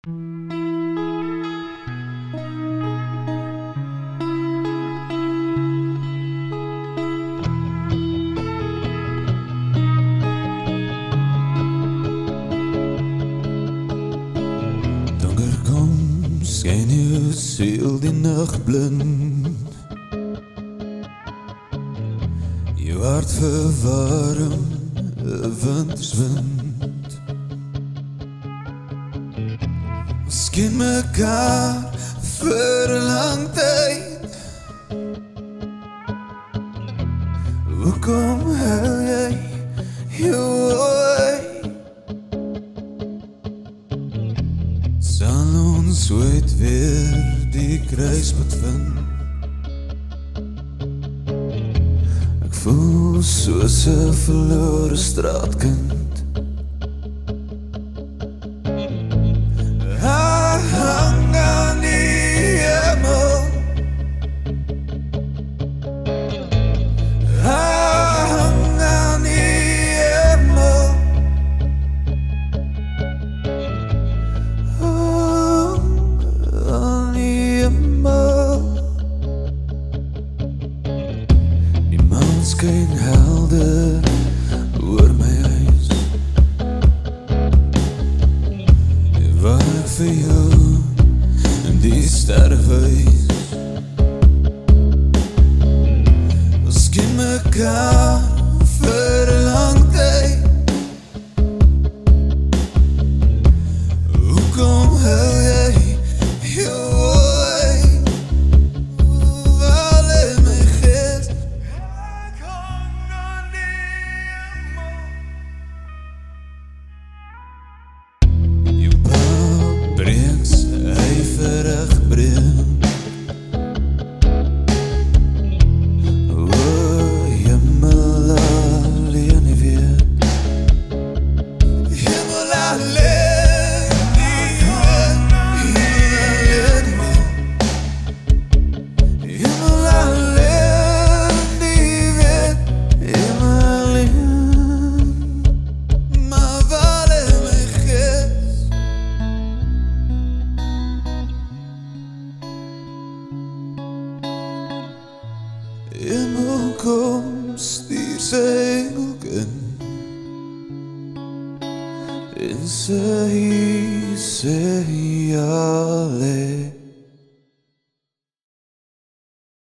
Donker kom, skyn jou siel die nacht blind. Jou hart verwarm, winterswind. Ons ken mekaar vir 'n lang tyd. Hoekom hou jy jou oor? Sal ons ooit weer die kruispunt vind? Ek voel soos 'n verlore straatkind. Hang aan die hemel, hang aan die hemel, hang aan die hemel. Die maan skyn helder oor my huis, waar ek vir jou in die sterre wys. Ons ken mekaar vir 'n lang tyd. Hoekom hou jy jou oor? Val in my gees, ek hang aan die hemel. Jou pa breeks yverig breek. O, hemel alleen nie weet. Hemel alleen nie weet. Hemel alleen nie weet. Hemel alleen. Maar val in my gees. Hemel kom, stuur sy engelkind en sy sê ja.